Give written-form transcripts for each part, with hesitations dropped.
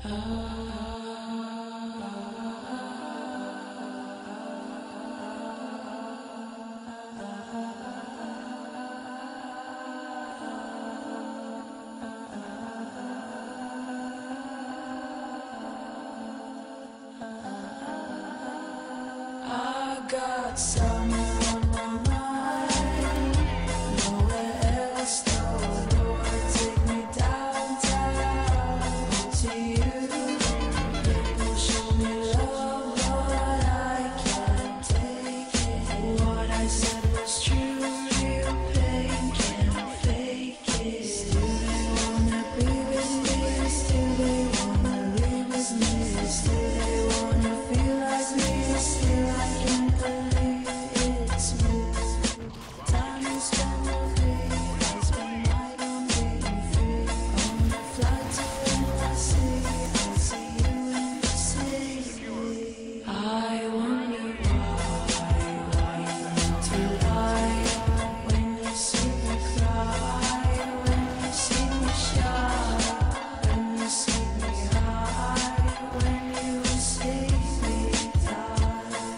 I got summer on my mind, nowhere else to go. Take me downtown to you. People show me love, but I can't take it. What I said was true, real pain can't fake it. Still they wanna be with me, still they wanna live with me, still they wanna feel like me, still I can't believe it's me. Time you spend with me, I spend my own being free. On the flight to NYC, I see you in the city. I wonder why you need to lie when you see me cry, when you see me shy, when you see me high, when you see me die.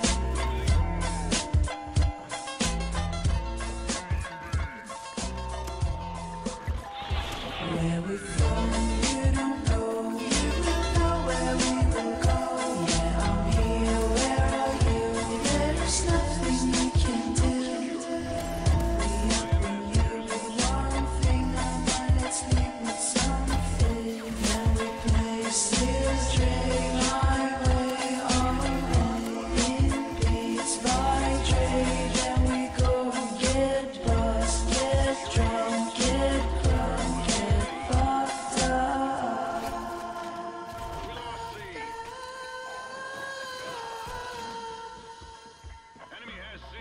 Where we from, you don't know. You will know where we will go. Yeah, I'm here, where are you? There's nothing we can do. We up when you be one thing, I might let's leave with something. Then we play still straight highway all day. In beats by Dre, then we go and get buzzed, get drunk, get crunk, get fucked up. Enemy has C.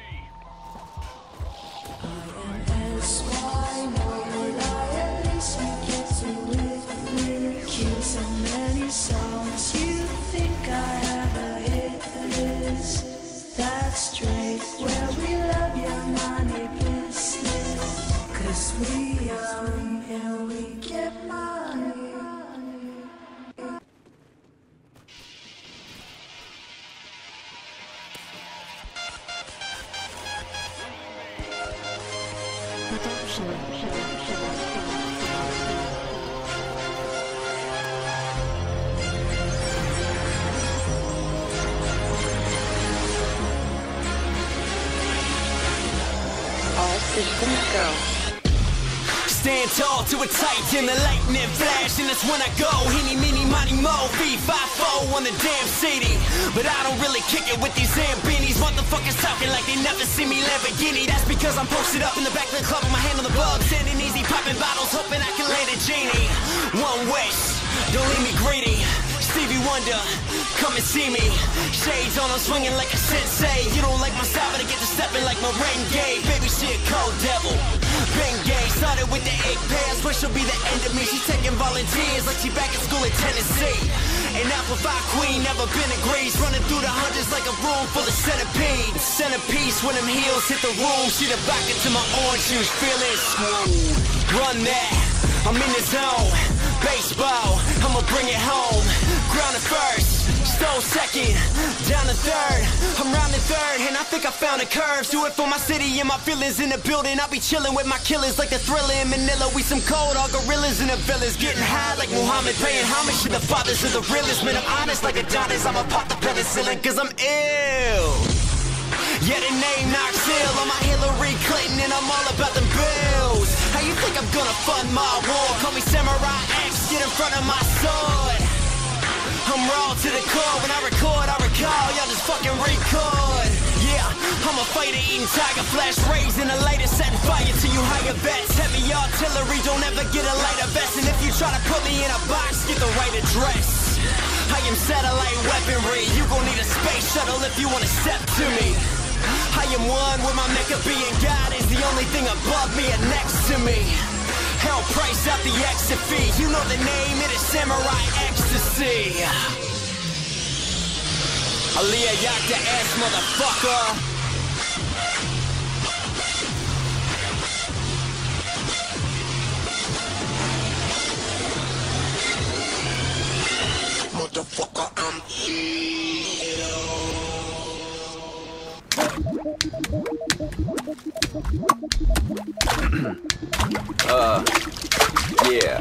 INSY, no lie, at least we get to with me. Kill so many songs, you think I have a hit list. That's straight, where we love your money business. 'Cause we young and we get money. All systems go. Stand tall to a tight in the lightning flash, and that's when I go. Henny, mini, money, mo, V54 on the damn CD. But I don't really kick it with these Zambinis. Motherfuckers talking like they never see me Lamborghini. That's because I'm posted up in the back of the club with my hand on the bug, standing easy, popping bottles, hoping I can land a genie. One wish, don't leave me greedy. Stevie Wonder, come and see me. Shades on, I'm swinging like a sensei. You don't like my style, but I get to stepping like merengue. Baby, she a cold devil. Bengay, started with the 8 pairs, but she'll be the end of me. She's taking volunteers like she back at school in Tennessee. An amplified queen, never been a grace. Running through the hundreds like a room full of centipedes. Centerpiece when them heels hit the room. She the back into my orange juice, feeling smooth. Run that, I'm in the zone. Baseball, I'ma bring it home. Grounded first, stole second, down to third. I'm rounding third, and I think I found a curve. Do it for my city and my feelings in the building. I'll be chilling with my killers like the Thriller in Manila. We some cold, all gorillas in the villas. Getting high like Muhammad, paying homage to the fathers of the realest. Man, I'm honest like Adonis, I'ma pop the penicillin, 'cause I'm ill. Yeah, the name knocks ill on my Hillary Clinton, and I'm all about them bills. How you think I'm gonna fund my war? Call me Samurai X, get in front of my sword. I'm raw to the core, when I record, I recall, y'all just fucking record. Yeah, I'm a fighter eating tiger flesh, raising a lighter, setting fire to you higher vets. Heavy artillery, don't ever get a lighter vest. And if you try to put me in a box, get the right address. I am satellite weaponry, you gon' need a space shuttle if you wanna step to me. I am one with my Mecca being God is the only thing above me and next to me. Hell price out the exit fee. You know the name, it is Samurai Ecstasy. Aliyah Yak the ass motherfucker. Yeah.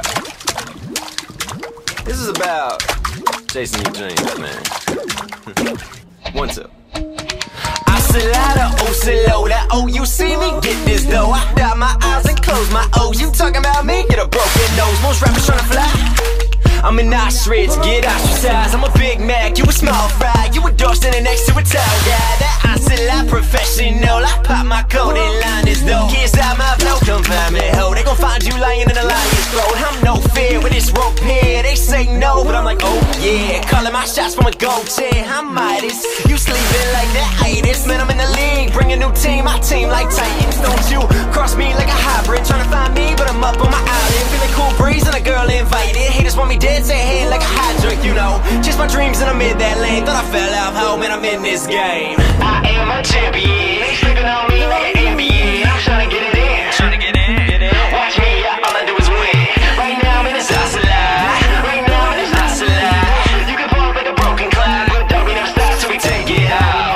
This is about chasing your dreams, man. 1, 2. Oscillator, oscillator, oh, you see me get this though. I dot my eyes and close my O's. You talking about me? Get a broken nose. Most rappers tryna fly. I'm an ostrich, get ostracized. I'm a Big Mac, you a small fry. You a dog standing next to a towel guy. That oscillator professional. I pop my coat in line as though. Can't stop my flow, come find me, ho. They gon' find you lying in a lion's throat. I'm no fear with this rope here. They say no, but I'm like, oh yeah. Calling my shots from a gold chair. I'm Midas, you sleeping like that itis. Man, I'm in the league, bring a new team. My team like Titans. Don't you cross me like a hybrid. Tryna find me, but I'm up on my island. Feeling cool breeze and a girl invited. Haters want me dead. Say head like a hydrant, you know. Chase my dreams and I'm in that lane. Thought I fell off, oh man, I'm in this game. I am a champion. They sleeping on me like an ambient. I'm trying to get it in. Watch me, all I do is win. Right now I'm in this oscillator. Right now I'm in this oscillator. You can fall like a broken clock, but don't we never stop till we take it out.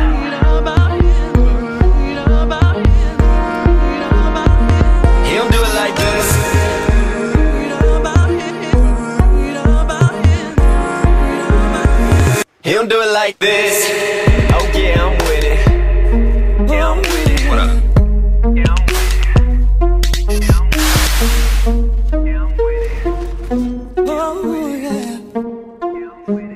He don't do it like this. He don't do it like this. Oh yeah, I'm with it. Yeah, I'm with it. What up? Yeah, I'm with it. Yeah, I'm with it. Oh yeah. Yeah, I'm with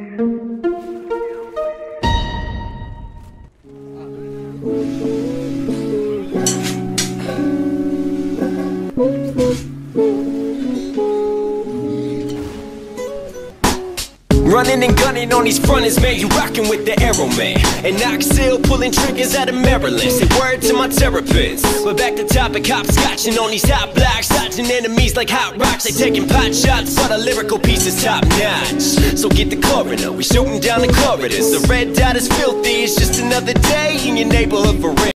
Running and gunning on these fronters, man, you rockin' with the Arrow Man. And Knoxville pulling triggers out of Maryland. Say word to my therapist. But back to topic, hopscotching on these hot blocks, dodging enemies like hot rocks. They taking pot shots, but the lyrical piece is top notch. So get the coroner, we shooting down the corridors. The red dot is filthy, it's just another day in your neighborhood for real.